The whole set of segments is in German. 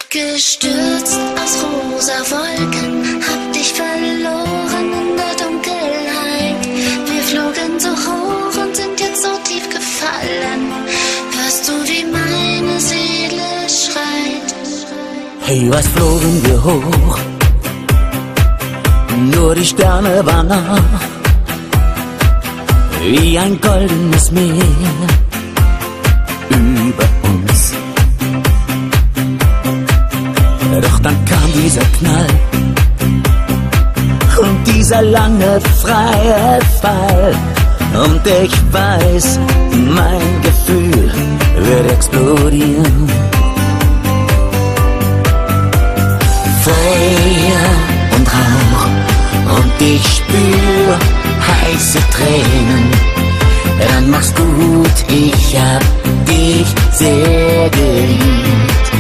Abgestürzt aus rosa Wolken, hab dich verloren in der Dunkelheit. Wir flogen so hoch und sind jetzt so tief gefallen. Hörst du, wie meine Seele schreit? Hey, was flogen wir hoch? Nur die Sterne waren nah, wie ein goldenes Meer über uns. Doch dann kam dieser Knall und dieser lange freie Fall. Und ich weiß, mein Gefühl wird explodieren. Feuer und Rauch und ich spür heiße Tränen. Dann mach's gut, ich hab dich sehr geliebt.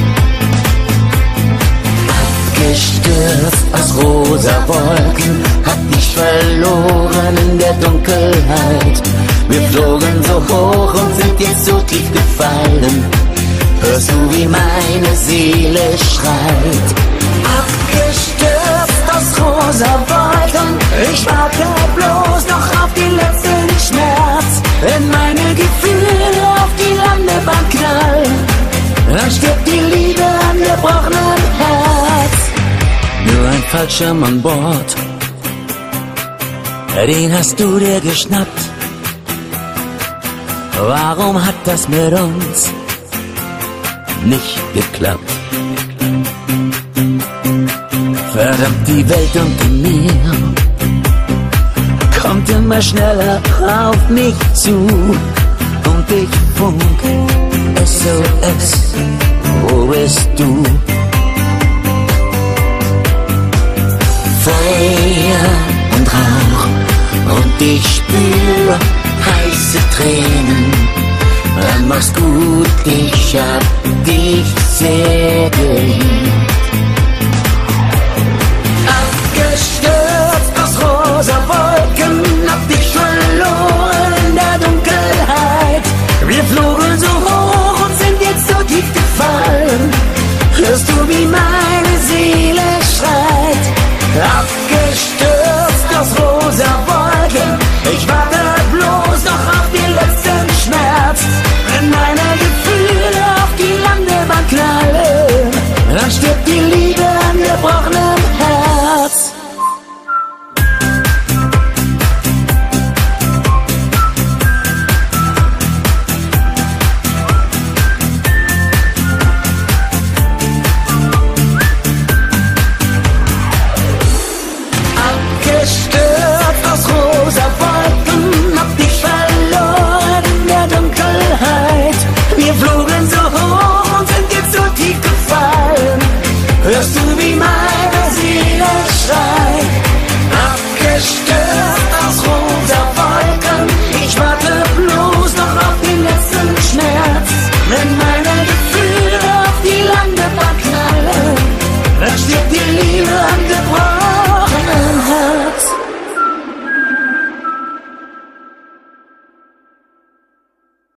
Abgestürzt aus rosa Wolken, hab mich verloren in der Dunkelheit. Wir flogen so hoch und sind jetzt so tief gefallen. Hörst du, wie meine Seele schreit? Abgestürzt aus rosa Wolken, ich warte bloß noch auf den letzten Schmerz. Wenn meine Gefühle auf die Landebahn knallen, dann stirbt die Liebe am gebrochenen Herz. Nur ein Fallschirm an Bord, den hast du dir geschnappt. Warum hat das mit uns nicht geklappt? Verdammt, die Welt unter mir kommt immer schneller auf mich zu. Und ich funk SOS, wo bist du? Feuer und Rauch und ich spür heiße Tränen. Dann mach's gut, ich hab dich sehr geliebt.